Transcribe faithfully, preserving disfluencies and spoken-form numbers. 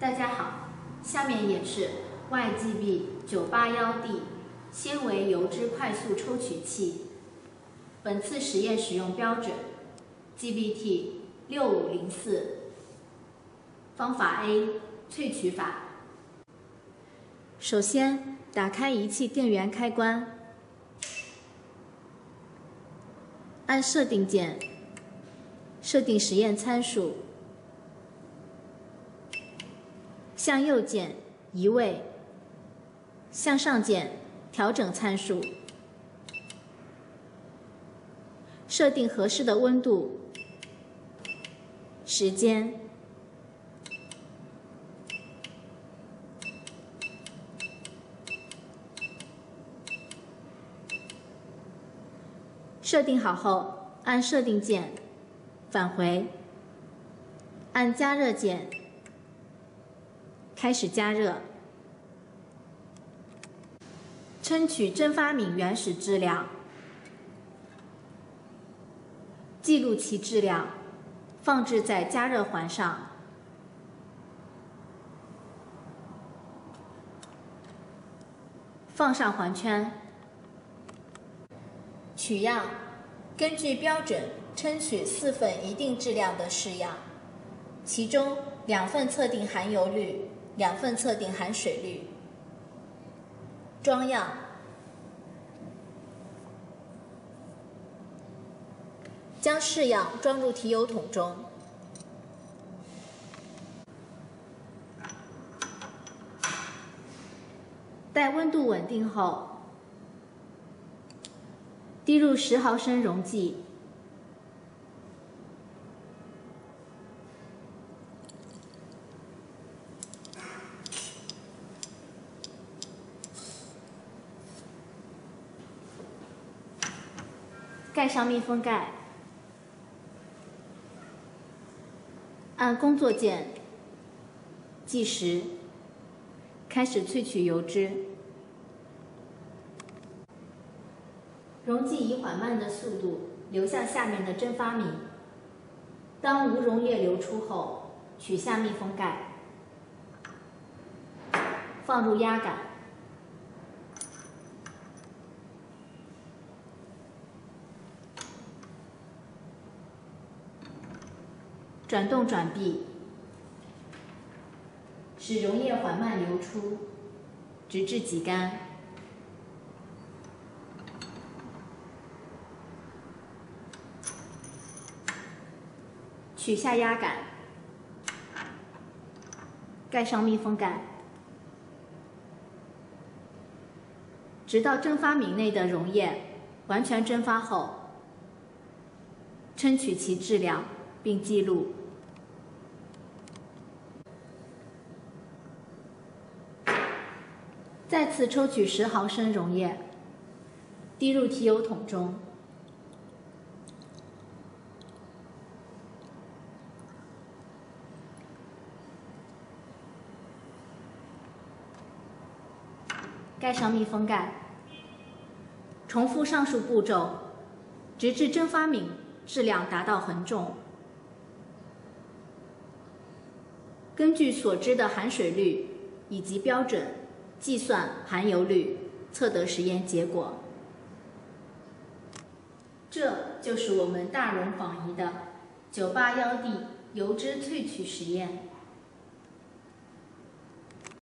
大家好，下面演示 Y G B 九八一 D 纤维油脂快速抽取器。本次实验使用标准 G B T 六五零四。方法 A 萃取法。首先，打开仪器电源开关，按设定键，设定实验参数。 向右键移位，向上键调整参数，设定合适的温度、时间。设定好后，按设定键返回，按加热键。 开始加热，称取蒸发皿原始质量，记录其质量，放置在加热环上。放上环圈，取样，根据标准称取四份一定质量的试样，其中两份测定含油率。 两份测定含水率。装样，将试样装入提油桶中，待温度稳定后，滴入十毫升溶剂。 盖上密封盖，按工作键计时，开始萃取油脂。溶剂以缓慢的速度流向下面的蒸发皿。当无溶液流出后，取下密封盖，放入压杆。 转动转臂，使溶液缓慢流出，直至挤干。取下压杆，盖上密封盖，直到蒸发皿内的溶液完全蒸发后，称取其质量并记录。 再次抽取十毫升溶液，滴入提油桶中，盖上密封盖，重复上述步骤，直至蒸发皿质量达到衡重。根据所知的含水率以及标准。 计算含油率，测得实验结果。这就是我们大容纺仪的九八一 D 油脂萃取实验。